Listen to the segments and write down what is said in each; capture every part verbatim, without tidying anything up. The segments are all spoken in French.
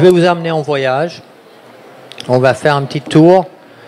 vais vous amener en voyage. On va faire un petit tour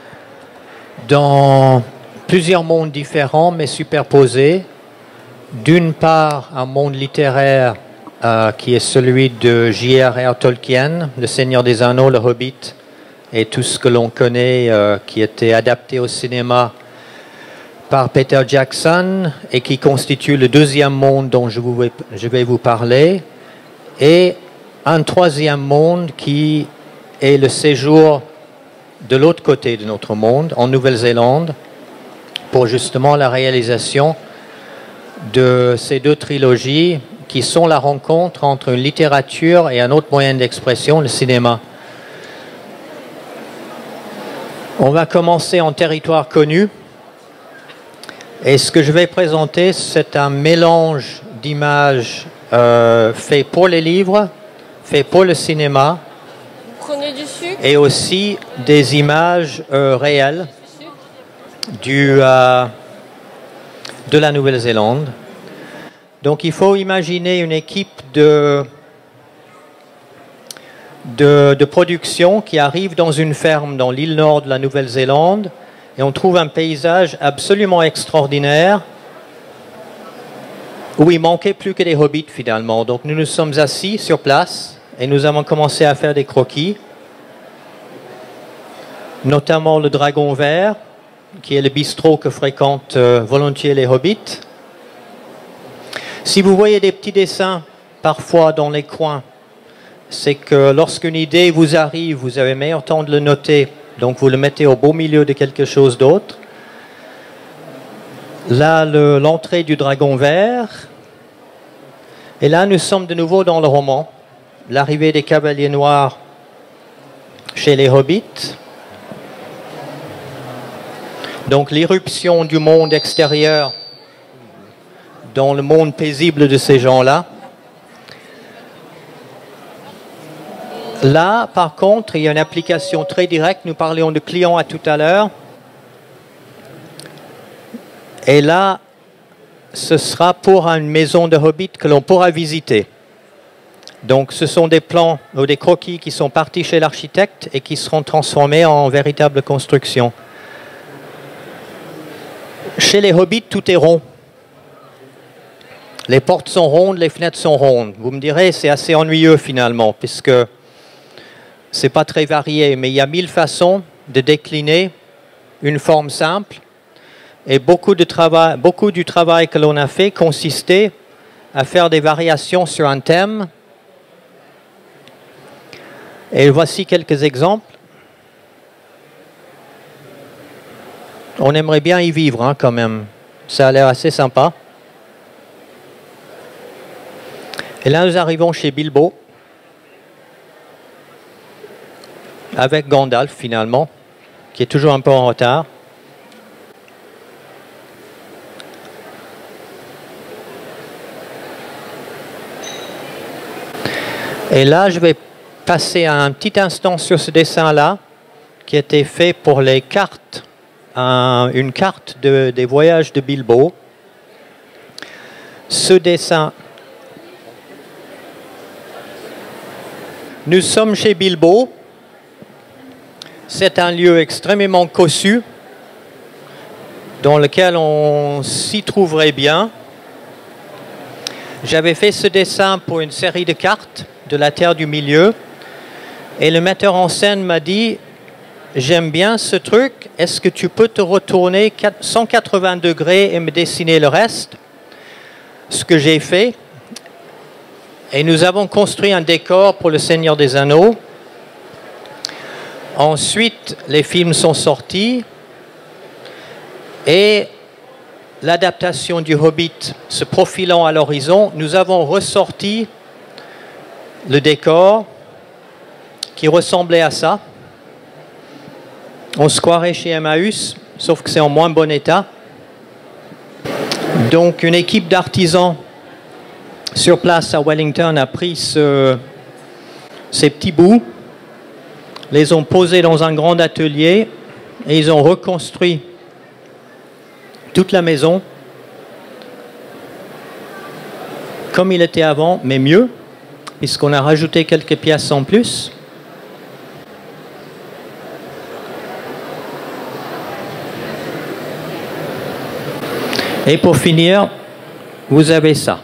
dans plusieurs mondes différents mais superposés. D'une part, un monde littéraire euh, qui est celui de J R R Tolkien, Le Seigneur des Anneaux, Le Hobbit, et tout ce que l'on connaît euh, qui était adapté au cinéma par Peter Jackson et qui constitue le deuxième monde dont je, vous, je vais vous parler, et un troisième monde qui est le séjour de l'autre côté de notre monde, en Nouvelle-Zélande, pour justement la réalisation de ces deux trilogies qui sont la rencontre entre une littérature et un autre moyen d'expression, le cinéma. On va commencer en territoire connu. Et ce que je vais présenter, c'est un mélange d'images euh, fait pour les livres, fait pour le cinéma, Prenez du sucre. Et aussi des images euh, réelles du, euh, de la Nouvelle-Zélande. Donc il faut imaginer une équipe de, de, de production qui arrive dans une ferme dans l'île nord de la Nouvelle-Zélande. Et on trouve un paysage absolument extraordinaire où il manquait plus que des hobbits finalement. Donc nous nous sommes assis sur place et nous avons commencé à faire des croquis, notamment le Dragon Vert, qui est le bistrot que fréquentent euh, volontiers les hobbits. Si vous voyez des petits dessins parfois dans les coins, c'est que lorsqu'une idée vous arrive, vous avez meilleur temps de le noter. Donc vous le mettez au beau milieu de quelque chose d'autre. Là, le, l'entrée du Dragon Vert. Et là, nous sommes de nouveau dans le roman. L'arrivée des Cavaliers Noirs chez les Hobbits. Donc l'irruption du monde extérieur dans le monde paisible de ces gens-là. Là, par contre, il y a une application très directe. Nous parlions de clients à tout à l'heure. Et là, ce sera pour une maison de Hobbit que l'on pourra visiter. Donc, ce sont des plans ou des croquis qui sont partis chez l'architecte et qui seront transformés en véritable construction. Chez les Hobbits, tout est rond. Les portes sont rondes, les fenêtres sont rondes. Vous me direz, c'est assez ennuyeux finalement, puisque c'est pas très varié, mais il y a mille façons de décliner une forme simple. Et beaucoup, de travail, beaucoup du travail que l'on a fait consistait à faire des variations sur un thème. Et voici quelques exemples. On aimerait bien y vivre hein, quand même. Ça a l'air assez sympa. Et là, nous arrivons chez Bilbo. Avec Gandalf finalement, qui est toujours un peu en retard. Et là, je vais passer un petit instant sur ce dessin-là, qui a été fait pour les cartes, un, une carte de, des voyages de Bilbo. Ce dessin, nous sommes chez Bilbo. C'est un lieu extrêmement cossu, dans lequel on s'y trouverait bien. J'avais fait ce dessin pour une série de cartes de la Terre du Milieu, et le metteur en scène m'a dit « J'aime bien ce truc, est-ce que tu peux te retourner cent quatre-vingts degrés et me dessiner le reste ?» Ce que j'ai fait, et nous avons construit un décor pour Le Seigneur des Anneaux. Ensuite, les films sont sortis et l'adaptation du Hobbit se profilant à l'horizon, nous avons ressorti le décor qui ressemblait à ça. On se croirait chez Emmaüs, sauf que c'est en moins bon état. Donc une équipe d'artisans sur place à Wellington a pris ce, ces petits bouts, les ont posés dans un grand atelier et ils ont reconstruit toute la maison comme il était avant, mais mieux, puisqu'on a rajouté quelques pièces en plus. Et pour finir, vous avez ça.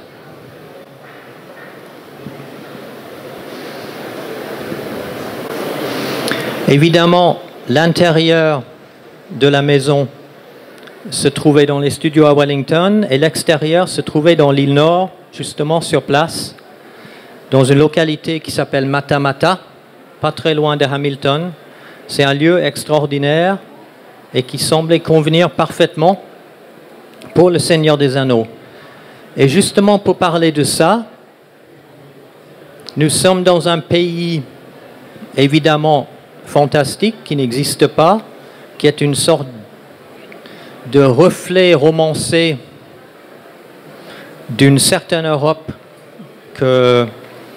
Évidemment, l'intérieur de la maison se trouvait dans les studios à Wellington et l'extérieur se trouvait dans l'île Nord, justement sur place, dans une localité qui s'appelle Matamata, pas très loin de Hamilton. C'est un lieu extraordinaire et qui semblait convenir parfaitement pour le Seigneur des Anneaux. Et justement pour parler de ça, nous sommes dans un pays évidemment fantastique qui n'existe pas, qui est une sorte de reflet romancé d'une certaine Europe que,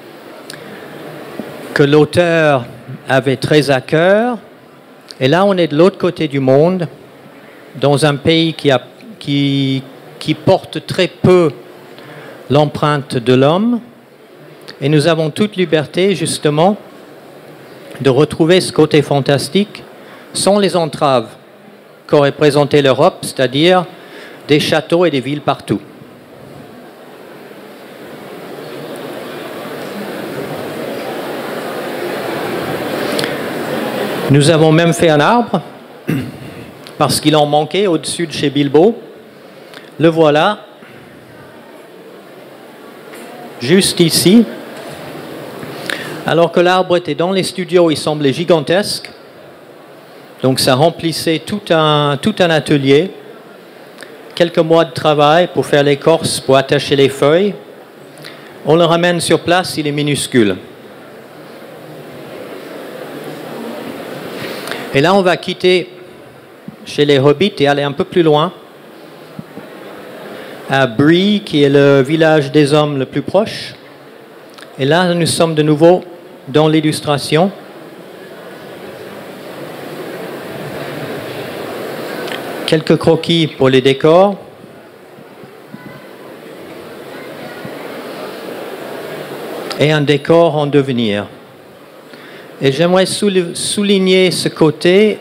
que l'auteur avait très à cœur. Et là, on est de l'autre côté du monde, dans un pays qui, a, qui, qui porte très peu l'empreinte de l'homme. Et nous avons toute liberté, justement, de retrouver ce côté fantastique sans les entraves qu'aurait présenté l'Europe, c'est-à-dire des châteaux et des villes partout. Nous avons même fait un arbre, parce qu'il en manquait au-dessus de chez Bilbo. Le voilà, juste ici. Alors que l'arbre était dans les studios, il semblait gigantesque. Donc ça remplissait tout un, tout un atelier. Quelques mois de travail pour faire l'écorce, pour attacher les feuilles. On le ramène sur place, il est minuscule. Et là, on va quitter chez les Hobbits et aller un peu plus loin, à Bree, qui est le village des hommes le plus proche. Et là, nous sommes de nouveau dans l'illustration. Quelques croquis pour les décors. Et un décor en devenir. Et j'aimerais souligner ce côté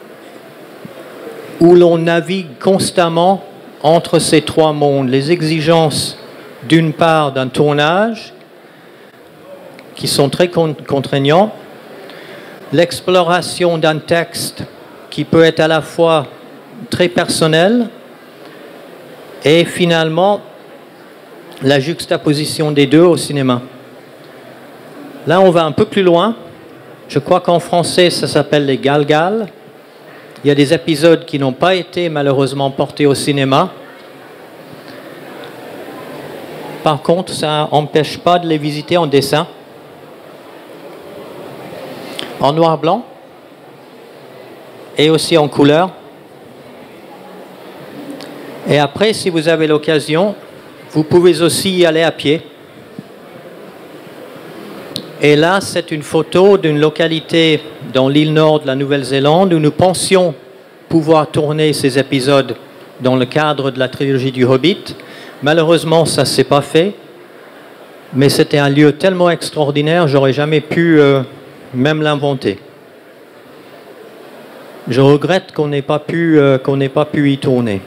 où l'on navigue constamment entre ces trois mondes. Les exigences, d'une part, d'un tournage, qui sont très contraignants, l'exploration d'un texte qui peut être à la fois très personnel et finalement la juxtaposition des deux au cinéma. Là, on va un peu plus loin. Je crois qu'en français, ça s'appelle les Galgal. Il y a des épisodes qui n'ont pas été malheureusement portés au cinéma. Par contre, ça n'empêche pas de les visiter en dessin. En noir-blanc et aussi en couleur. Et après, si vous avez l'occasion, vous pouvez aussi y aller à pied. Et là, c'est une photo d'une localité dans l'île Nord de la Nouvelle-Zélande où nous pensions pouvoir tourner ces épisodes dans le cadre de la trilogie du Hobbit. Malheureusement, ça ne s'est pas fait. Mais c'était un lieu tellement extraordinaire, j'aurais jamais pu euh, même l'inventer. Je regrette qu'on n'ait pas pu, euh, qu'on n'ait pas pu y tourner.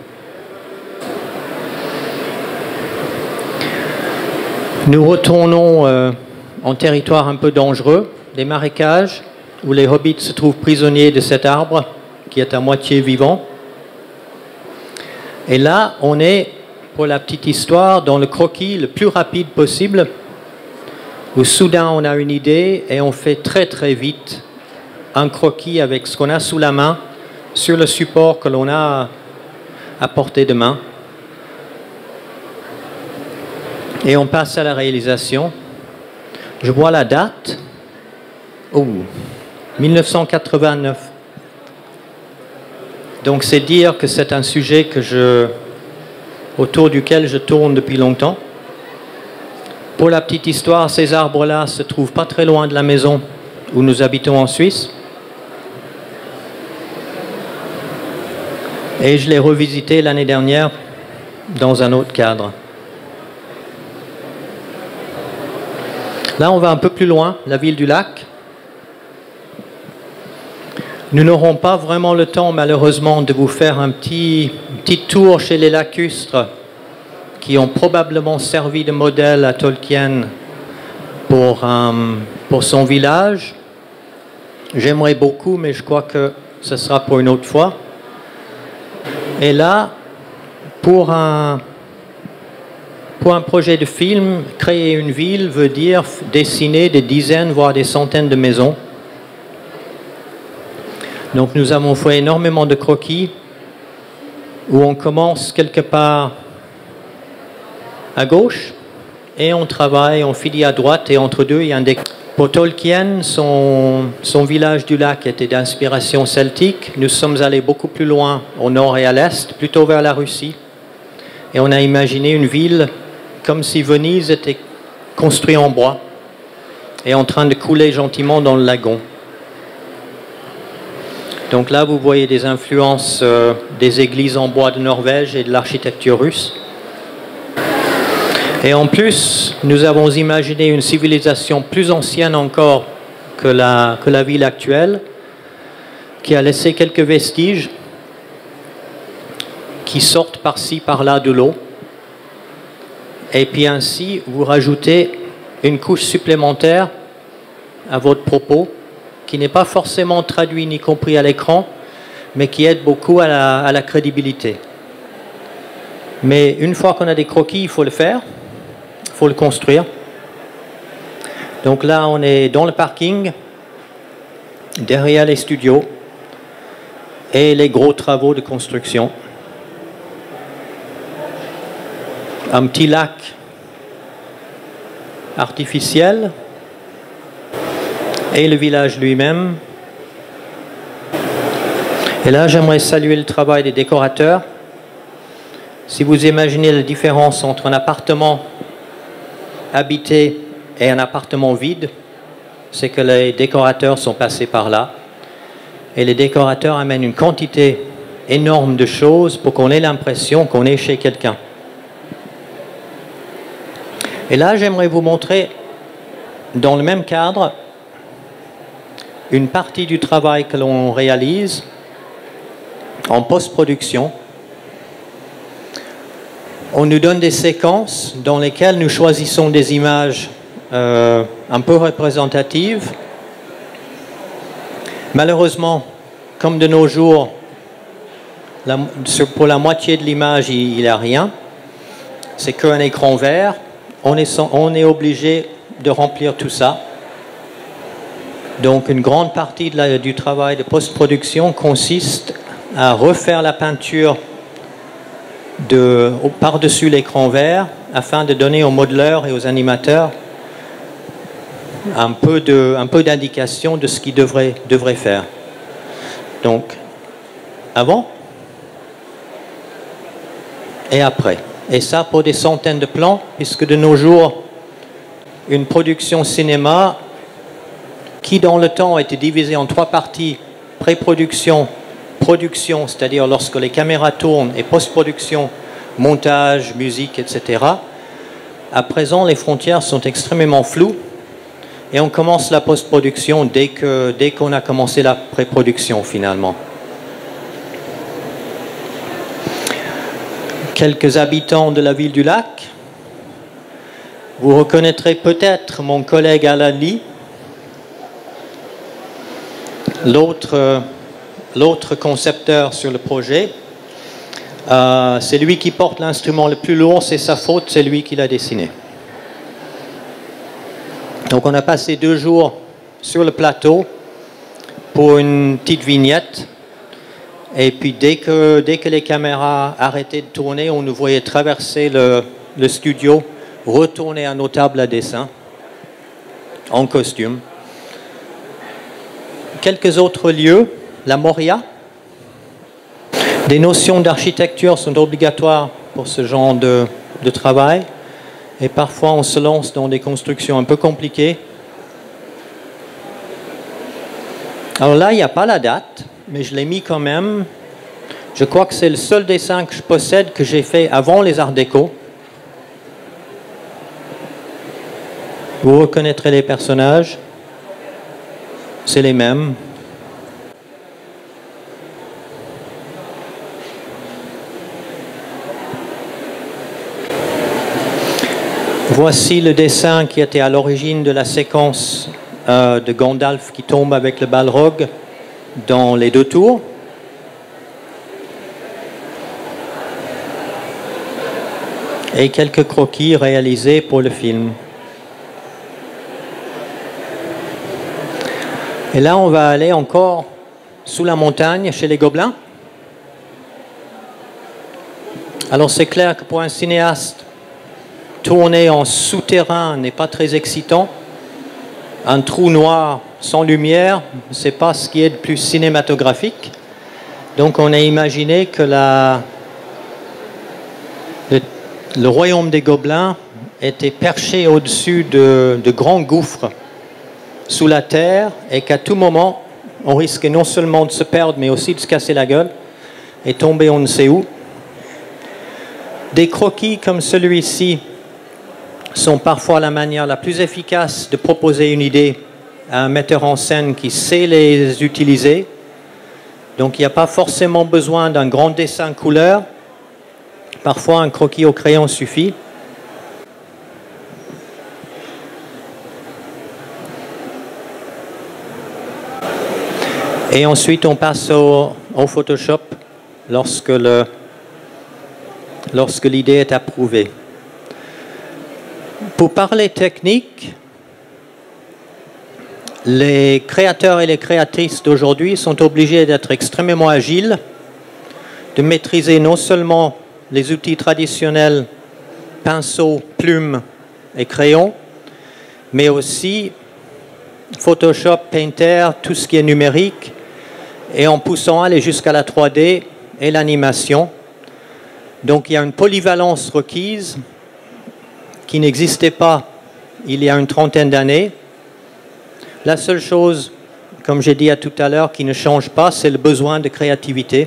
Nous retournons euh, en territoire un peu dangereux, des marécages, où les hobbits se trouvent prisonniers de cet arbre qui est à moitié vivant. Et là, on est, pour la petite histoire, dans le croquis le plus rapide possible, où soudain on a une idée et on fait très très vite un croquis avec ce qu'on a sous la main, sur le support que l'on a à portée de main. Et on passe à la réalisation. Je vois la date. Oh, mille neuf cent quatre-vingt-neuf. Donc c'est dire que c'est un sujet que je, autour duquel je tourne depuis longtemps. Pour la petite histoire, ces arbres-là se trouvent pas très loin de la maison où nous habitons en Suisse. Et je l'ai revisité l'année dernière dans un autre cadre. Là, on va un peu plus loin, la ville du lac. Nous n'aurons pas vraiment le temps, malheureusement, de vous faire un petit petite tour chez les lacustres qui ont probablement servi de modèle à Tolkien pour, um, pour son village. J'aimerais beaucoup, mais je crois que ce sera pour une autre fois. Et là, pour un, pour un projet de film, créer une ville veut dire dessiner des dizaines, voire des centaines de maisons. Donc nous avons fait énormément de croquis où on commence quelque part à gauche et on travaille, on finit à droite et entre deux il y a un décor. Pour Tolkien, son, son village du lac était d'inspiration celtique. Nous sommes allés beaucoup plus loin au nord et à l'est, plutôt vers la Russie. Et on a imaginé une ville comme si Venise était construite en bois et en train de couler gentiment dans le lagon. Donc là, vous voyez des influences euh, des églises en bois de Norvège et de l'architecture russe. Et en plus, nous avons imaginé une civilisation plus ancienne encore que la, que la ville actuelle, qui a laissé quelques vestiges qui sortent par-ci, par-là de l'eau. Et puis ainsi, vous rajoutez une couche supplémentaire à votre propos, qui n'est pas forcément traduit ni compris à l'écran, mais qui aide beaucoup à la, à la crédibilité. Mais une fois qu'on a des croquis, il faut le faire, il faut le construire. Donc là, on est dans le parking, derrière les studios et les gros travaux de construction. Un petit lac artificiel et le village lui-même. Et là, j'aimerais saluer le travail des décorateurs. Si vous imaginez la différence entre un appartement habité et un appartement vide, c'est que les décorateurs sont passés par là. Et les décorateurs amènent une quantité énorme de choses pour qu'on ait l'impression qu'on est chez quelqu'un. Et là, j'aimerais vous montrer, dans le même cadre, une partie du travail que l'on réalise en post-production. On nous donne des séquences dans lesquelles nous choisissons des images euh, un peu représentatives. Malheureusement, comme de nos jours, la, pour la moitié de l'image, il n'y a rien. C'est qu'un écran vert. On est, on est obligé de remplir tout ça. Donc une grande partie de la, du travail de post-production consiste à refaire la peinture de, par-dessus l'écran vert afin de donner aux modeleurs et aux animateurs un peu de, un peu d'indication de ce qu'ils devraient, devraient faire. Donc, avant et après. Et ça pour des centaines de plans, puisque de nos jours, une production cinéma qui dans le temps a été divisée en trois parties, pré-production, production, c'est-à-dire lorsque les caméras tournent, et post-production, montage, musique, et cetera. À présent, les frontières sont extrêmement floues et on commence la post-production dès que, dès qu'on a commencé la pré-production finalement. Quelques habitants de la ville du lac. Vous reconnaîtrez peut-être mon collègue Alan Lee, l'autre l'autre concepteur sur le projet. Euh, c'est lui qui porte l'instrument le plus lourd, c'est sa faute, c'est lui qui l'a dessiné. Donc on a passé deux jours sur le plateau pour une petite vignette. Et puis dès que, dès que les caméras arrêtaient de tourner, on nous voyait traverser le, le studio, retourner à nos tables à dessin, en costume. Quelques autres lieux, la Moria. Des notions d'architecture sont obligatoires pour ce genre de, de travail. Et parfois on se lance dans des constructions un peu compliquées. Alors là, il n'y a pas la date, mais je l'ai mis quand même. Je crois que c'est le seul dessin que je possède que j'ai fait avant les Arts déco. Vous reconnaîtrez les personnages. C'est les mêmes. Voici le dessin qui était à l'origine de la séquence euh, de Gandalf qui tombe avec le Balrog dans les deux tours. Et quelques croquis réalisés pour le film. Et là, on va aller encore sous la montagne, chez les Gobelins. Alors, c'est clair que pour un cinéaste, tourner en souterrain n'est pas très excitant. Un trou noir sans lumière, ce n'est pas ce qui est de plus cinématographique. Donc, on a imaginé que la, le, le royaume des Gobelins était perché au-dessus de, de grands gouffres sous la terre et qu'à tout moment, on risquait non seulement de se perdre, mais aussi de se casser la gueule et tomber on ne sait où. Des croquis comme celui-ci sont parfois la manière la plus efficace de proposer une idée à un metteur en scène qui sait les utiliser. Donc il n'y a pas forcément besoin d'un grand dessin couleur. Parfois un croquis au crayon suffit. Et ensuite, on passe au, au Photoshop lorsque, le, lorsque l'idée est approuvée. Pour parler technique, les créateurs et les créatrices d'aujourd'hui sont obligés d'être extrêmement agiles, de maîtriser non seulement les outils traditionnels, pinceau, plume et crayon, mais aussi Photoshop, Painter, tout ce qui est numérique, et en poussant aller jusqu'à la trois D et l'animation. Donc il y a une polyvalence requise qui n'existait pas il y a une trentaine d'années. La seule chose, comme j'ai dit à tout à l'heure, qui ne change pas, c'est le besoin de créativité.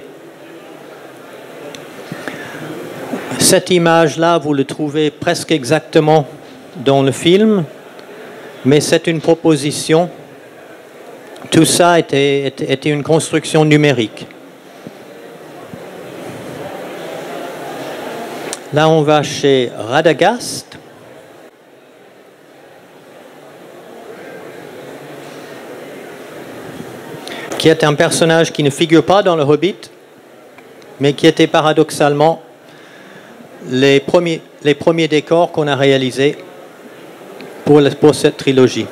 Cette image-là, vous le trouvez presque exactement dans le film, mais c'est une proposition. Tout ça était, était, était une construction numérique. Là, on va chez Radagast. Qui est un personnage qui ne figure pas dans le Hobbit, mais qui était paradoxalement les premiers, les premiers décors qu'on a réalisés pour, le, pour cette trilogie.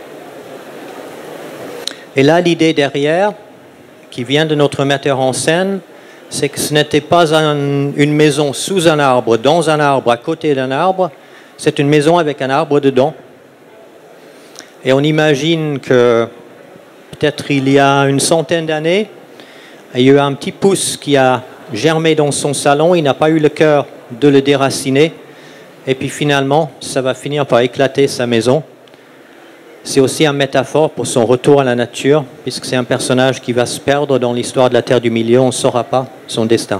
Et là, l'idée derrière, qui vient de notre metteur en scène, c'est que ce n'était pas un, une maison sous un arbre, dans un arbre, à côté d'un arbre, c'est une maison avec un arbre dedans. Et on imagine que peut-être il y a une centaine d'années, il y a eu un petit pouce qui a germé dans son salon, il n'a pas eu le cœur de le déraciner, et puis finalement, ça va finir par éclater sa maison. C'est aussi une métaphore pour son retour à la nature, puisque c'est un personnage qui va se perdre dans l'histoire de la Terre du Milieu, on ne saura pas son destin.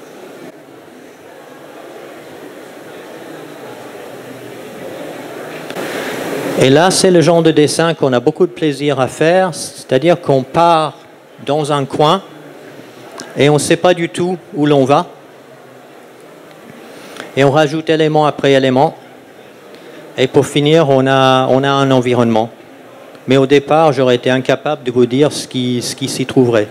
Et là, c'est le genre de dessin qu'on a beaucoup de plaisir à faire, c'est-à-dire qu'on part dans un coin et on ne sait pas du tout où l'on va. Et on rajoute élément après élément. Et pour finir, on a, on a un environnement. Mais au départ, j'aurais été incapable de vous dire ce qui, ce qui s'y trouverait.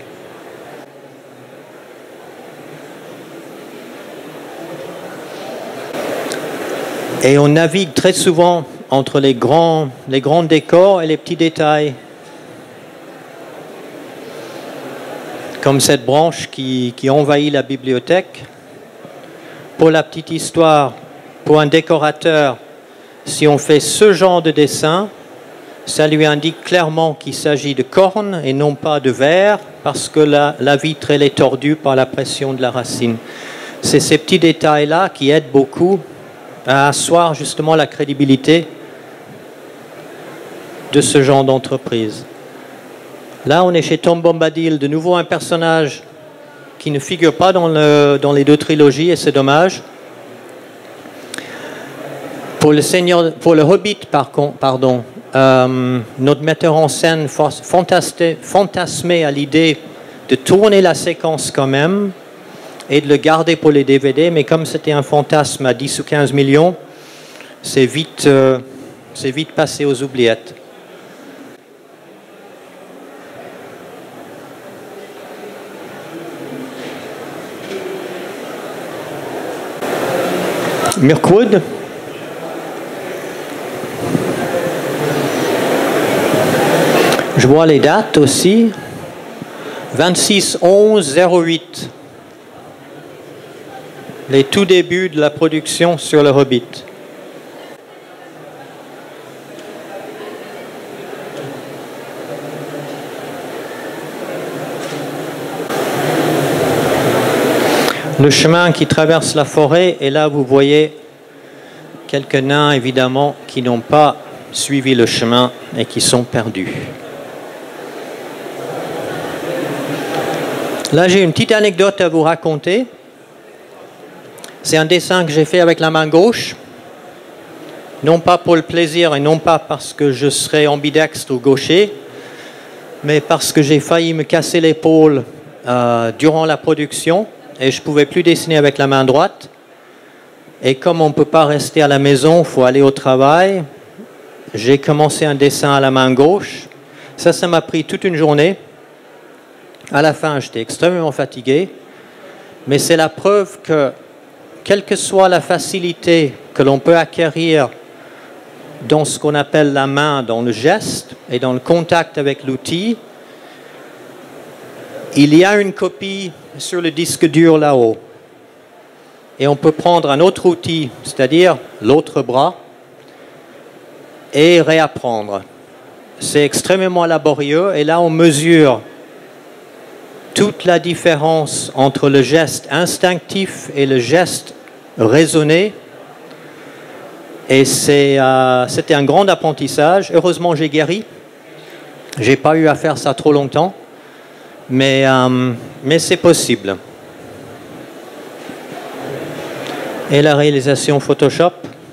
Et on navigue très souvent entre les grands, les grands décors et les petits détails. Comme cette branche qui, qui envahit la bibliothèque. Pour la petite histoire, pour un décorateur, si on fait ce genre de dessin, ça lui indique clairement qu'il s'agit de cornes et non pas de verre, parce que la, la vitre elle est tordue par la pression de la racine. C'est ces petits détails-là qui aident beaucoup à asseoir justement la crédibilité de ce genre d'entreprise. Là, on est chez Tom Bombadil, de nouveau un personnage qui ne figure pas dans, le, dans les deux trilogies, et c'est dommage. Pour le, Seigneur, pour le Hobbit, par contre, pardon, euh, notre metteur en scène fantasmait à l'idée de tourner la séquence quand même et de le garder pour les D V D, mais comme c'était un fantasme à dix ou quinze millions, c'est vite, euh, c'est vite passé aux oubliettes. Mirkwood. Je vois les dates aussi. vingt-six onze zéro huit. Les tout débuts de la production sur le Hobbit. Le chemin qui traverse la forêt, et là vous voyez quelques nains évidemment qui n'ont pas suivi le chemin et qui sont perdus. Là j'ai une petite anecdote à vous raconter. C'est un dessin que j'ai fait avec la main gauche, non pas pour le plaisir et non pas parce que je serais ambidextre ou gaucher, mais parce que j'ai failli me casser l'épaule euh, durant la production. Et je ne pouvais plus dessiner avec la main droite. Et comme on ne peut pas rester à la maison, il faut aller au travail, j'ai commencé un dessin à la main gauche. Ça, ça m'a pris toute une journée. À la fin, j'étais extrêmement fatigué. Mais c'est la preuve que, quelle que soit la facilité que l'on peut acquérir dans ce qu'on appelle la main, dans le geste et dans le contact avec l'outil, il y a une copie sur le disque dur là-haut. Et on peut prendre un autre outil, c'est-à-dire l'autre bras, et réapprendre. C'est extrêmement laborieux et là on mesure toute la différence entre le geste instinctif et le geste raisonné. Et c'est, euh, c'était un grand apprentissage. Heureusement j'ai guéri. J'ai pas eu à faire ça trop longtemps. Mais, euh, mais c'est possible. Et la réalisation Photoshop.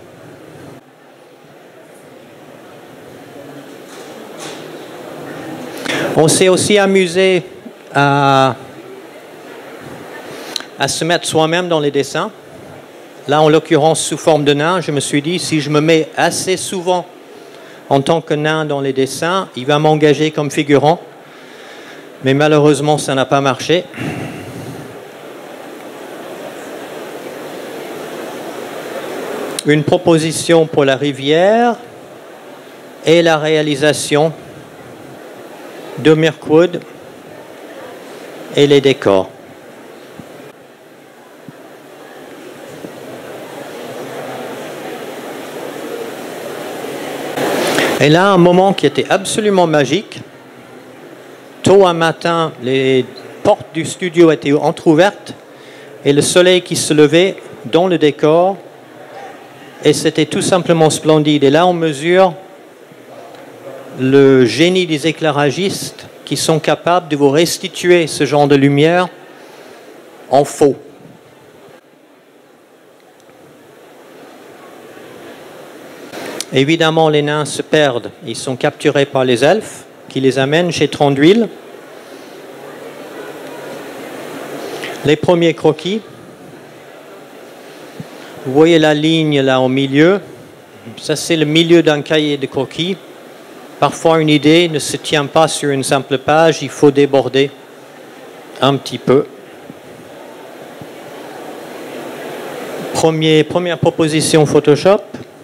On s'est aussi amusé à, à se mettre soi-même dans les dessins. Là, en l'occurrence, sous forme de nain, je me suis dit, si je me mets assez souvent en tant que nain dans les dessins, il va m'engager comme figurant. Mais malheureusement, ça n'a pas marché. Une proposition pour la rivière et la réalisation de Mirkwood et les décors. Et là, un moment qui était absolument magique. Tôt un matin, les portes du studio étaient entrouvertes et le soleil qui se levait dans le décor. Et c'était tout simplement splendide. Et là, on mesure le génie des éclairagistes qui sont capables de vous restituer ce genre de lumière en faux. Évidemment, les nains se perdent. Ils sont capturés par les elfes qui les amènent chez Thranduil. Les premiers croquis. Vous voyez la ligne là au milieu. Ça, c'est le milieu d'un cahier de croquis. Parfois, une idée ne se tient pas sur une simple page. Il faut déborder un petit peu. Premier, première proposition Photoshop.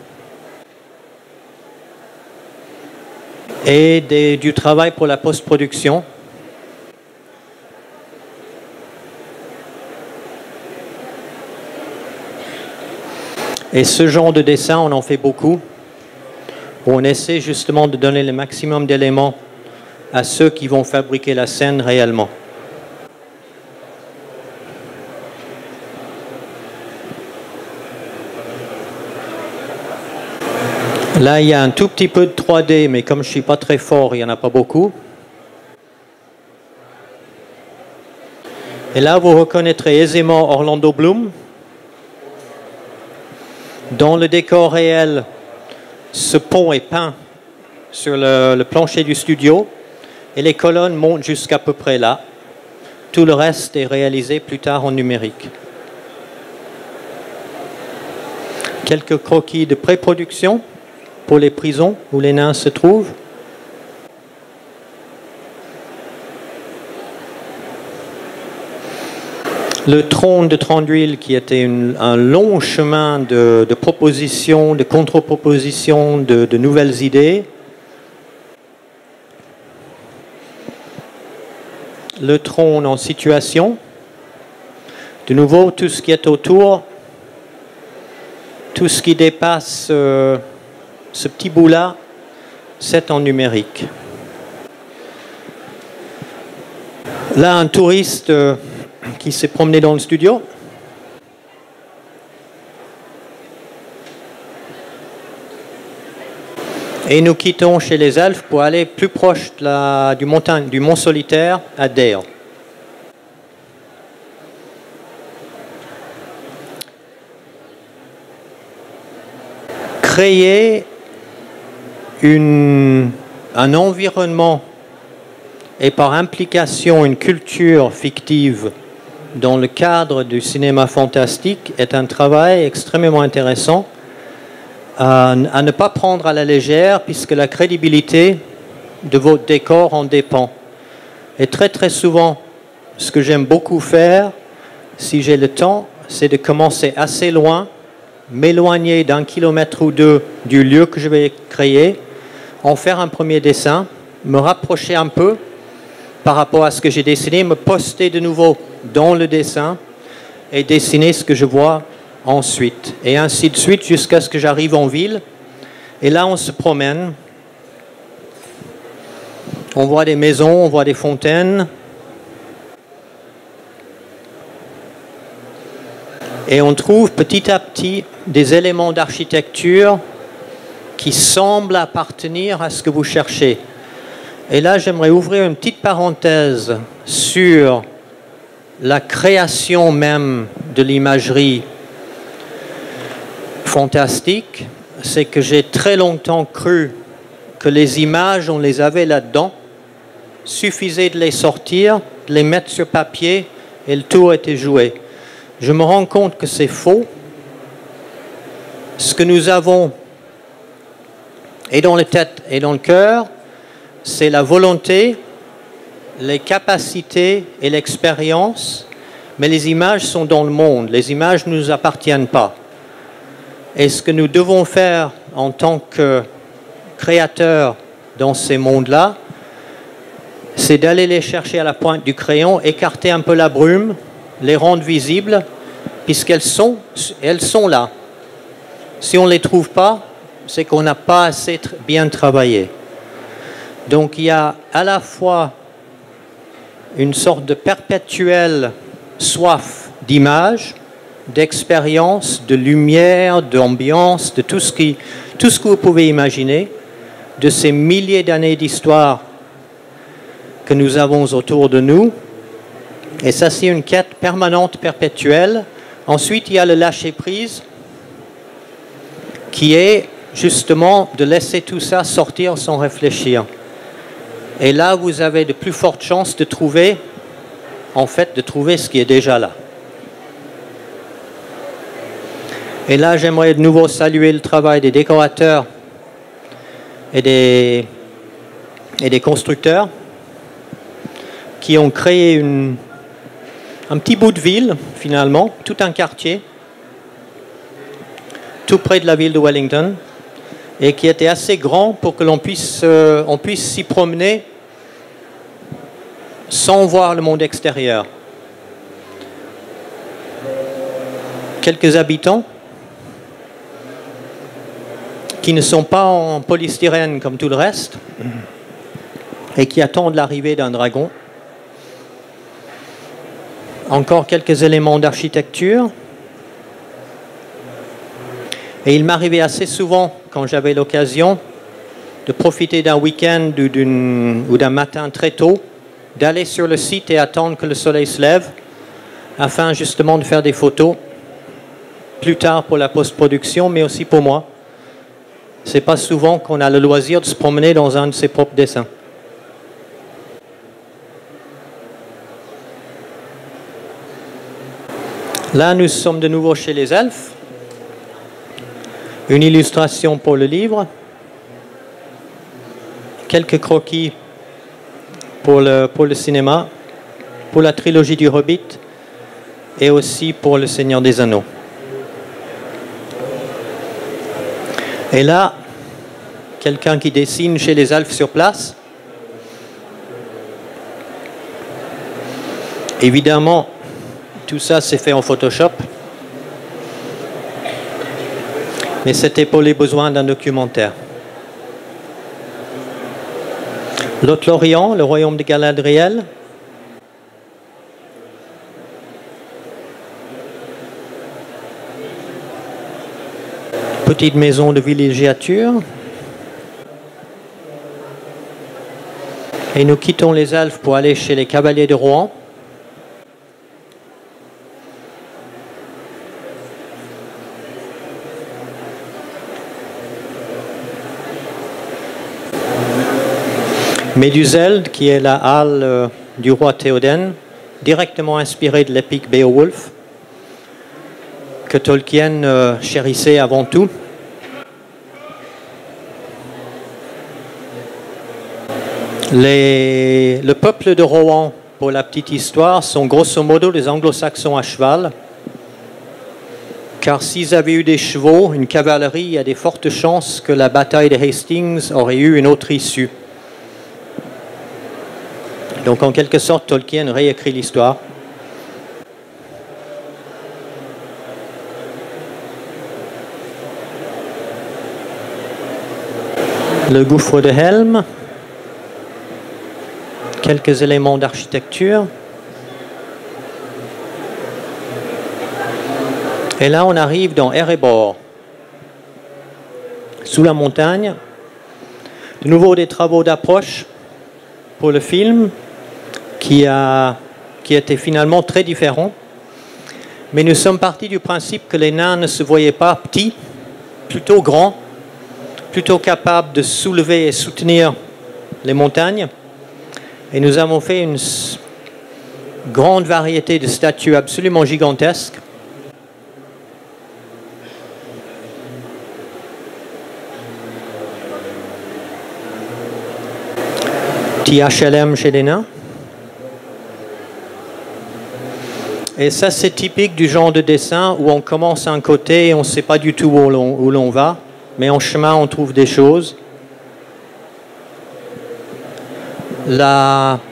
Et des, du travail pour la post-production. Et ce genre de dessin, on en fait beaucoup, où on essaie justement de donner le maximum d'éléments à ceux qui vont fabriquer la scène réellement. Là, il y a un tout petit peu de trois D, mais comme je ne suis pas très fort, il n'y en a pas beaucoup. Et là, vous reconnaîtrez aisément Orlando Bloom. Dans le décor réel, ce pont est peint sur le, le plancher du studio et les colonnes montent jusqu'à peu près là. Tout le reste est réalisé plus tard en numérique. Quelques croquis de pré-production pour les prisons où les nains se trouvent. Le trône de Trandruil, qui était une, un long chemin de, de propositions, de contre-propositions, de, de nouvelles idées. Le trône en situation. De nouveau, tout ce qui est autour, tout ce qui dépasse euh, ce petit bout-là, c'est en numérique. Là, un touriste euh, qui s'est promené dans le studio. Et nous quittons chez les Elfes pour aller plus proche de la, du, montagne, du mont solitaire à Dale. Créer une, un environnement et par implication une culture fictive dans le cadre du cinéma fantastique est un travail extrêmement intéressant à, à ne pas prendre à la légère puisque la crédibilité de votre décor en dépend. Et très très souvent, ce que j'aime beaucoup faire, si j'ai le temps, c'est de commencer assez loin, m'éloigner d'un kilomètre ou deux du lieu que je vais créer, en faire un premier dessin, me rapprocher un peu par rapport à ce que j'ai dessiné, me poster de nouveau dans le dessin et dessiner ce que je vois ensuite. Et ainsi de suite jusqu'à ce que j'arrive en ville. Et là, on se promène. On voit des maisons, on voit des fontaines. Et on trouve petit à petit des éléments d'architecture qui semblent appartenir à ce que vous cherchez. Et là, j'aimerais ouvrir une petite parenthèse sur la création même de l'imagerie fantastique. C'est que j'ai très longtemps cru que les images, on les avait là-dedans. Suffisait de les sortir, de les mettre sur papier et le tour était joué. Je me rends compte que c'est faux. Ce que nous avons, et dans la tête et dans le cœur, c'est la volonté, les capacités et l'expérience, mais les images sont dans le monde. Les images ne nous appartiennent pas. Et ce que nous devons faire en tant que créateurs dans ces mondes-là, c'est d'aller les chercher à la pointe du crayon, écarter un peu la brume, les rendre visibles, puisqu'elles sont, elles sont là. Si on ne les trouve pas, c'est qu'on n'a pas assez bien travaillé. Donc il y a à la fois une sorte de perpétuelle soif d'image, d'expérience, de lumière, d'ambiance, de tout ce, qui, tout ce que vous pouvez imaginer, de ces milliers d'années d'histoire que nous avons autour de nous. Et ça, c'est une quête permanente, perpétuelle. Ensuite, il y a le lâcher-prise, qui est justement de laisser tout ça sortir sans réfléchir. Et là, vous avez de plus fortes chances de trouver, en fait, de trouver ce qui est déjà là. Et là, j'aimerais de nouveau saluer le travail des décorateurs et des, et des constructeurs qui ont créé une, un petit bout de ville, finalement, tout un quartier, tout près de la ville de Wellington, et qui était assez grand pour que l'on puisse, euh, on puisse s'y promener sans voir le monde extérieur. Quelques habitants qui ne sont pas en polystyrène comme tout le reste et qui attendent l'arrivée d'un dragon. Encore quelques éléments d'architecture. Et il m'arrivait assez souvent, quand j'avais l'occasion, de profiter d'un week-end ou, d'une, ou d'un matin très tôt, d'aller sur le site et attendre que le soleil se lève, afin justement de faire des photos, plus tard pour la post-production, mais aussi pour moi. C'est pas souvent qu'on a le loisir de se promener dans un de ses propres dessins. Là, nous sommes de nouveau chez les Elfes. Une illustration pour le livre. Quelques croquis pour le, pour le cinéma, pour la trilogie du Hobbit et aussi pour le Seigneur des Anneaux. Et là, quelqu'un qui dessine chez les Elfes sur place. Évidemment, tout ça c'est fait en Photoshop. Mais c'était pour les besoins d'un documentaire. Lothlorien, le royaume de Galadriel. Petite maison de villégiature. Et nous quittons les Elfes pour aller chez les cavaliers de Rohan. Méduseld, qui est la halle euh, du roi Théoden, directement inspirée de l'épique Beowulf, que Tolkien euh, chérissait avant tout. Les, le peuple de Rohan, pour la petite histoire, sont grosso modo des anglo-saxons à cheval, car s'ils avaient eu des chevaux, une cavalerie, il y a des fortes chances que la bataille de Hastings aurait eu une autre issue. Donc en quelque sorte, Tolkien réécrit l'histoire. Le gouffre de Helm. Quelques éléments d'architecture. Et là, on arrive dans Erebor, sous la montagne. De nouveau des travaux d'approche pour le film, qui a, qui était finalement très différent. Mais nous sommes partis du principe que les nains ne se voyaient pas petits, plutôt grands, plutôt capables de soulever et soutenir les montagnes. Et nous avons fait une grande variété de statues absolument gigantesques. Petit H L M chez les nains. Et ça, c'est typique du genre de dessin où on commence à un côté et on ne sait pas du tout où l'on, où l'on va, mais en chemin, on trouve des choses. La,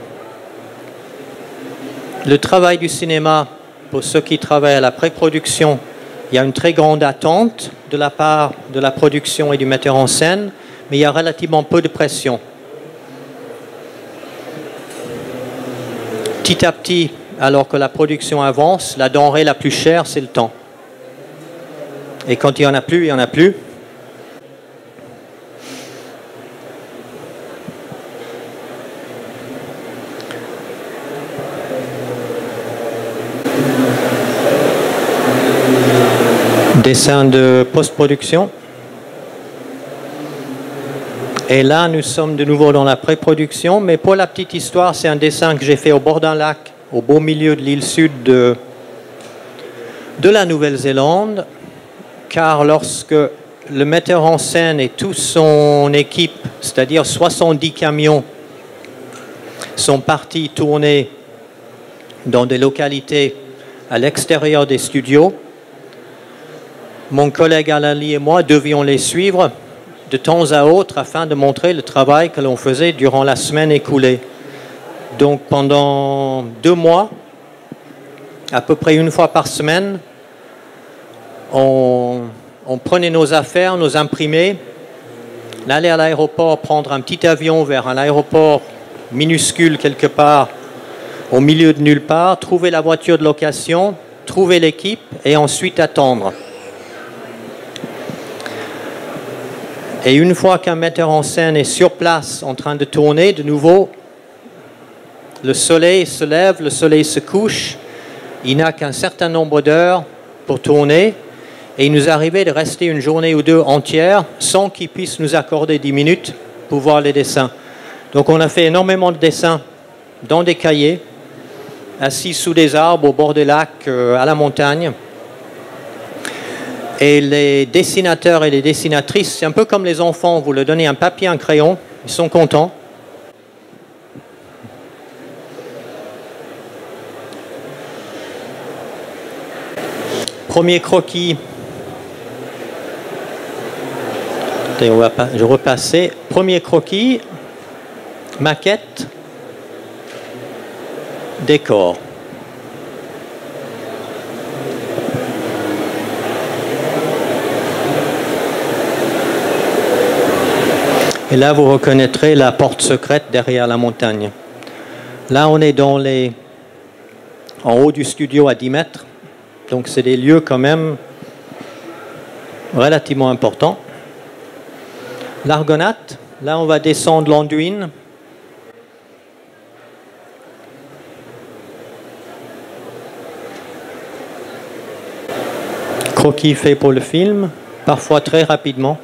le travail du cinéma, pour ceux qui travaillent à la pré-production, il y a une très grande attente de la part de la production et du metteur en scène, mais il y a relativement peu de pression. Petit à petit, alors que la production avance, la denrée la plus chère, c'est le temps. Et quand il n'y en a plus, il n'y en a plus. Dessin de post-production. Et là, nous sommes de nouveau dans la pré-production, mais pour la petite histoire, c'est un dessin que j'ai fait au bord d'un lac, au beau milieu de l'île sud de, de la Nouvelle-Zélande, car lorsque le metteur en scène et toute son équipe, c'est-à-dire soixante-dix camions, sont partis tourner dans des localités à l'extérieur des studios, mon collègue Alain Lee et moi devions les suivre de temps à autre afin de montrer le travail que l'on faisait durant la semaine écoulée. Donc pendant deux mois, à peu près une fois par semaine, on, on prenait nos affaires, nos imprimés, on allait à l'aéroport prendre un petit avion vers un aéroport minuscule quelque part au milieu de nulle part, trouver la voiture de location, trouver l'équipe et ensuite attendre. Et une fois qu'un metteur en scène est sur place en train de tourner, de nouveau, le soleil se lève, le soleil se couche, il n'a qu'un certain nombre d'heures pour tourner et il nous arrivait de rester une journée ou deux entière sans qu'il puisse nous accorder dix minutes pour voir les dessins. Donc on a fait énormément de dessins dans des cahiers, assis sous des arbres au bord des lacs, euh, à la montagne. Et les dessinateurs et les dessinatrices, c'est un peu comme les enfants, vous leur donnez un papier, un crayon, ils sont contents. Premier croquis. Et on va pas, je repasser. Premier croquis, maquette, décor. Et là, vous reconnaîtrez la porte secrète derrière la montagne. Là, on est dans les, en haut du studio à dix mètres. Donc, c'est des lieux quand même relativement importants. L'Argonate, là, on va descendre l'Anduin. Croquis fait pour le film, parfois très rapidement.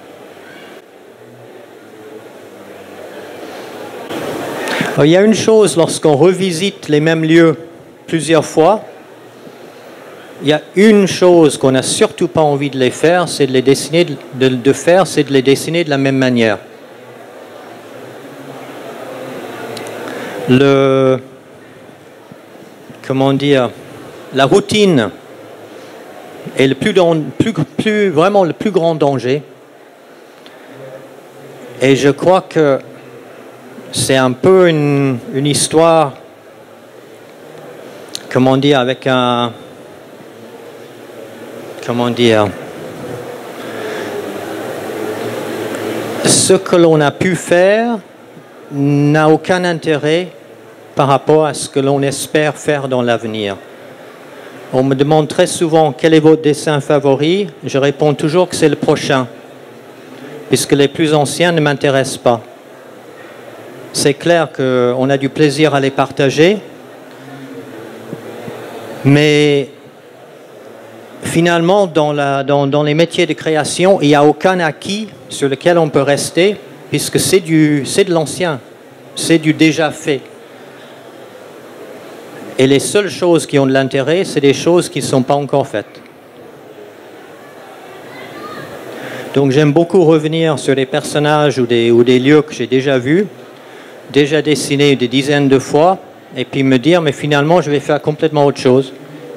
Alors, il y a une chose, lorsqu'on revisite les mêmes lieux plusieurs fois, il y a une chose qu'on n'a surtout pas envie de les faire, c'est de les dessiner, de, de faire, c'est de les dessiner de la même manière. Le, comment dire, la routine est le plus, plus, plus, vraiment le plus grand danger. Et je crois que c'est un peu une, une histoire, comment dire, avec un, comment dire, ce que l'on a pu faire n'a aucun intérêt par rapport à ce que l'on espère faire dans l'avenir. On me demande très souvent quel est votre dessin favori. Je réponds toujours que c'est le prochain, puisque les plus anciens ne m'intéressent pas. C'est clair qu'on a du plaisir à les partager, mais finalement, dans, la, dans, dans les métiers de création, il n'y a aucun acquis sur lequel on peut rester, puisque c'est de l'ancien, c'est du déjà fait. Et les seules choses qui ont de l'intérêt, c'est des choses qui ne sont pas encore faites. Donc j'aime beaucoup revenir sur des personnages ou des, ou des lieux que j'ai déjà vus, déjà dessinés des dizaines de fois, et puis me dire, mais finalement, je vais faire complètement autre chose.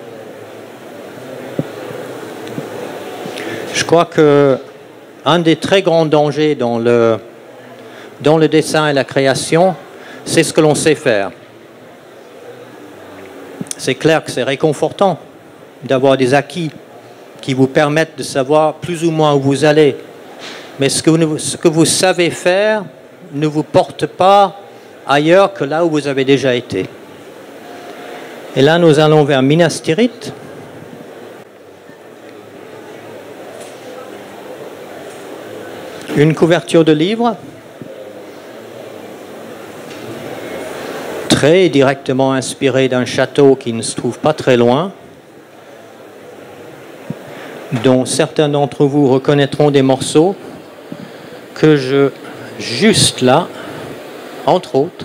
Je crois que un des très grands dangers dans le, dans le dessin et la création, c'est ce que l'on sait faire. C'est clair que c'est réconfortant d'avoir des acquis qui vous permettent de savoir plus ou moins où vous allez. Mais ce que vous, ce que vous savez faire ne vous porte pas ailleurs que là où vous avez déjà été. Et là, nous allons vers Minas Tirith. Une couverture de livre, très directement inspirée d'un château qui ne se trouve pas très loin, dont certains d'entre vous reconnaîtront des morceaux que je, juste là, entre autres,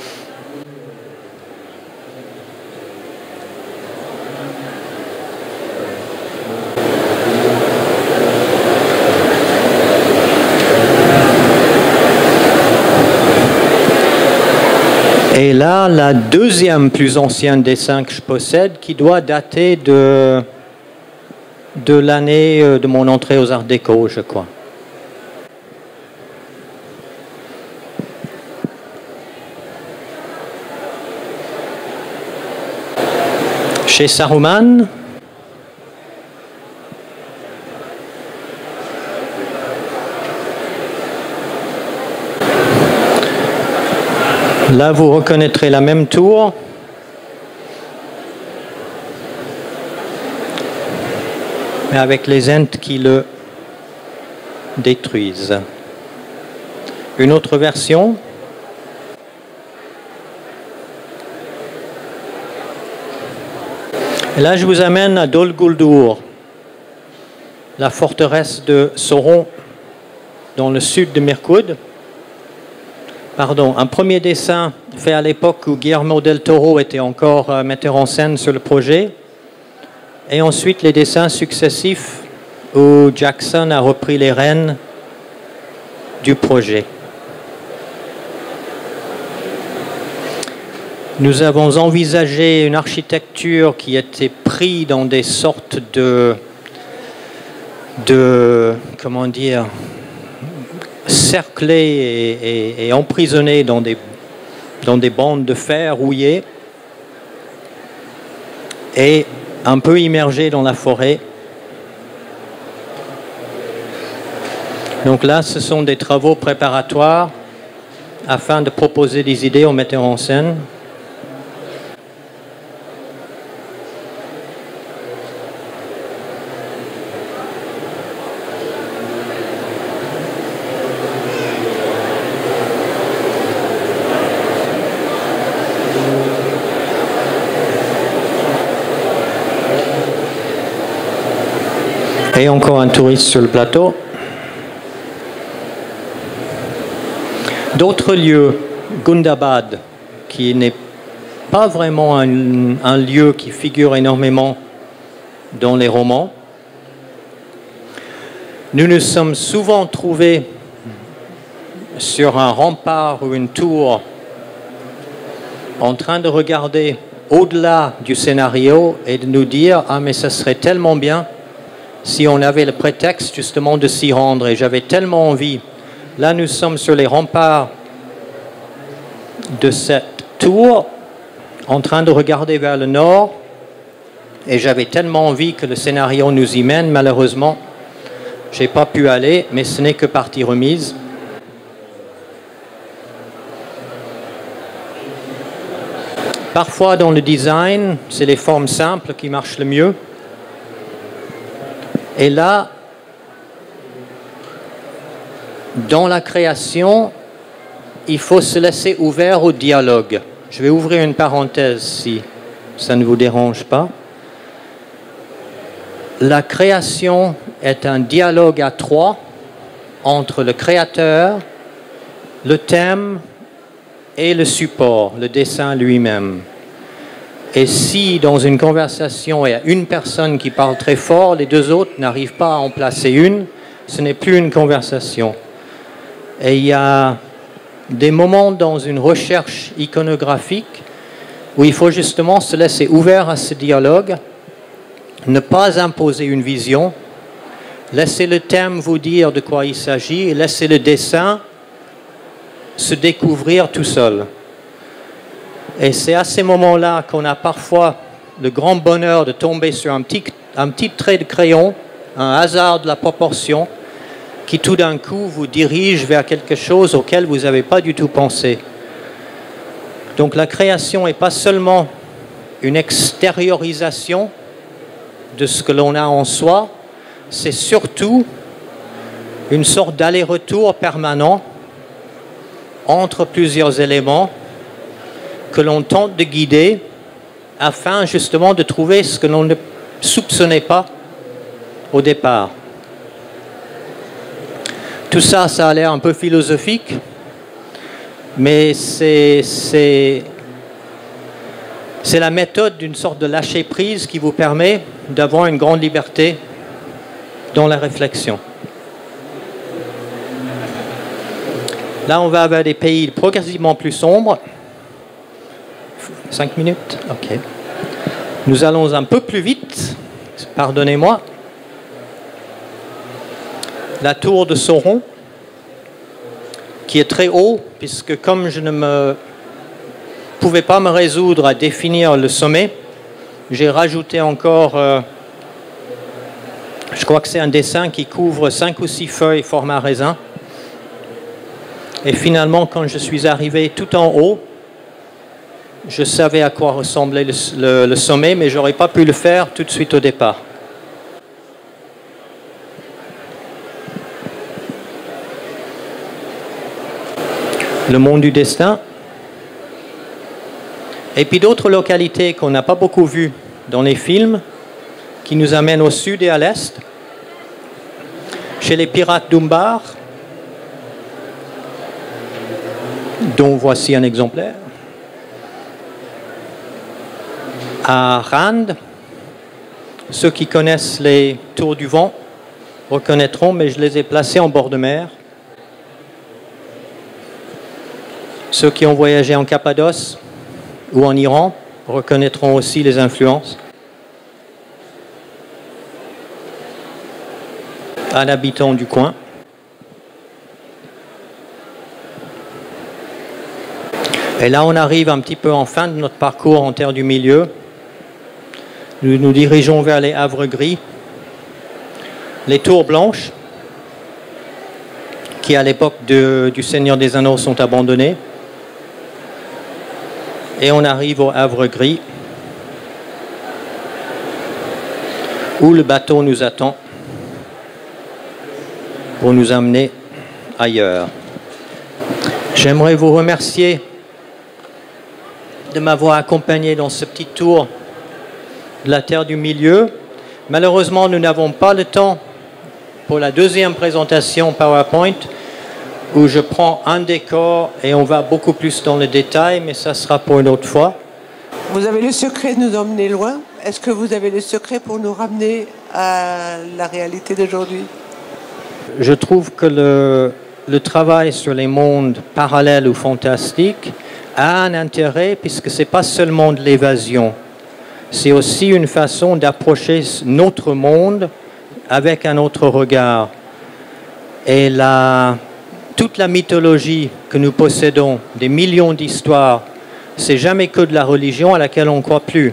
et là, la deuxième plus ancienne dessin que je possède, qui doit dater de, de l'année de mon entrée aux Arts Déco, je crois. Chez Saruman, là, vous reconnaîtrez la même tour. Mais avec les Ents qui le détruisent. Une autre version. Et là, je vous amène à Dol Guldur, la forteresse de Sauron, dans le sud de Mirkwood. Pardon, un premier dessin fait à l'époque où Guillermo del Toro était encore euh, metteur en scène sur le projet. Et ensuite les dessins successifs où Jackson a repris les rênes du projet. Nous avons envisagé une architecture qui était prise dans des sortes de, de comment dire, cerclée et, et, et emprisonnée dans des, dans des bandes de fer rouillées et un peu immergée dans la forêt. Donc là, ce sont des travaux préparatoires afin de proposer des idées aux metteurs en scène. Et encore un touriste sur le plateau. D'autres lieux, Gundabad, qui n'est pas vraiment un, un lieu qui figure énormément dans les romans. Nous nous sommes souvent trouvés sur un rempart ou une tour en train de regarder au-delà du scénario et de nous dire « Ah, mais ça serait tellement bien !» si on avait le prétexte justement de s'y rendre, et j'avais tellement envie. Là, nous sommes sur les remparts de cette tour, en train de regarder vers le nord, et j'avais tellement envie que le scénario nous y mène. Malheureusement, je n'ai pas pu aller, mais ce n'est que partie remise. Parfois, dans le design, c'est les formes simples qui marchent le mieux. Et là, dans la création, il faut se laisser ouvert au dialogue. Je vais ouvrir une parenthèse si ça ne vous dérange pas. La création est un dialogue à trois entre le créateur, le thème et le support, le dessin lui-même. Et si dans une conversation, il y a une personne qui parle très fort, les deux autres n'arrivent pas à en placer une, ce n'est plus une conversation. Et il y a des moments dans une recherche iconographique où il faut justement se laisser ouvert à ce dialogue, ne pas imposer une vision, laisser le thème vous dire de quoi il s'agit et laisser le dessin se découvrir tout seul. Et c'est à ces moments-là qu'on a parfois le grand bonheur de tomber sur un petit, un petit trait de crayon, un hasard de la proportion, qui tout d'un coup vous dirige vers quelque chose auquel vous n'avez pas du tout pensé. Donc la création n'est pas seulement une extériorisation de ce que l'on a en soi, c'est surtout une sorte d'aller-retour permanent entre plusieurs éléments que l'on tente de guider afin justement de trouver ce que l'on ne soupçonnait pas au départ. Tout ça, ça a l'air un peu philosophique, mais c'est, c'est, c'est la méthode d'une sorte de lâcher-prise qui vous permet d'avoir une grande liberté dans la réflexion. Là, on va vers des pays progressivement plus sombres. Cinq minutes? Ok. Nous allons un peu plus vite. Pardonnez-moi. La tour de Sauron, qui est très haut, puisque comme je ne me pouvais pas me résoudre à définir le sommet, j'ai rajouté encore, euh, je crois que c'est un dessin qui couvre cinq ou six feuilles format raisin. Et finalement, quand je suis arrivé tout en haut, je savais à quoi ressemblait le, le, le sommet, mais je n'aurais pas pu le faire tout de suite au départ. Le monde du destin. Et puis d'autres localités qu'on n'a pas beaucoup vues dans les films, qui nous amènent au sud et à l'est. Chez les pirates d'Umbar, dont voici un exemplaire. À Rand, ceux qui connaissent les Tours du Vent, reconnaîtront, mais je les ai placés en bord de mer. Ceux qui ont voyagé en Cappadoce ou en Iran reconnaîtront aussi les influences. Un habitant du coin. Et là, on arrive un petit peu en fin de notre parcours en terre du milieu. Nous nous dirigeons vers les havres gris, les tours blanches, qui à l'époque du Seigneur des Anneaux sont abandonnées. Et on arrive au havre gris, où le bateau nous attend pour nous amener ailleurs. J'aimerais vous remercier de m'avoir accompagné dans ce petit tour de la Terre du Milieu. Malheureusement, nous n'avons pas le temps pour la deuxième présentation PowerPoint, où je prends un décor et on va beaucoup plus dans le détail, mais ça sera pour une autre fois. Vous avez le secret de nous emmener loin. Est-ce que vous avez le secret pour nous ramener à la réalité d'aujourd'hui? Je trouve que le, le travail sur les mondes parallèles ou fantastiques a un intérêt, puisque ce n'est pas seulement de l'évasion. C'est aussi une façon d'approcher notre monde avec un autre regard. Et la, toute la mythologie que nous possédons, des millions d'histoires, c'est jamais que de la religion à laquelle on ne croit plus.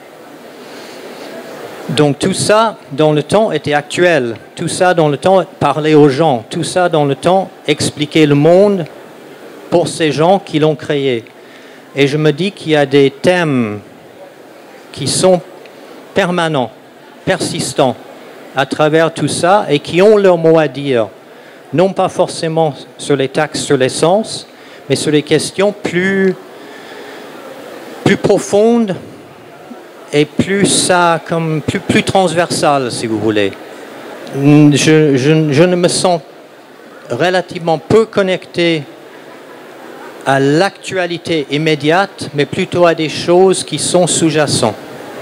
Donc tout ça, dans le temps, était actuel. Tout ça, dans le temps, parlait aux gens. Tout ça, dans le temps, expliquait le monde pour ces gens qui l'ont créé. Et je me dis qu'il y a des thèmes qui sont permanents, persistants, à travers tout ça, et qui ont leur mot à dire. Non pas forcément sur les taxes sur l'essence, mais sur les questions plus, plus profondes et plus, ça, comme, plus, plus transversales, si vous voulez. Je, je, je ne me sens relativement peu connecté à l'actualité immédiate, mais plutôt à des choses qui sont sous-jacentes.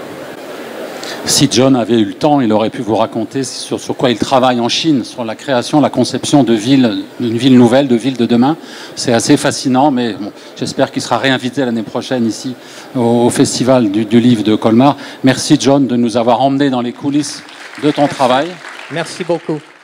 Si John avait eu le temps, il aurait pu vous raconter sur, sur quoi il travaille en Chine, sur la création, la conception de villes, d'une ville nouvelle, de ville de demain. C'est assez fascinant, mais bon, j'espère qu'il sera réinvité l'année prochaine ici au, au Festival du, du Livre de Colmar. Merci John de nous avoir emmenés dans les coulisses de ton travail. Merci beaucoup.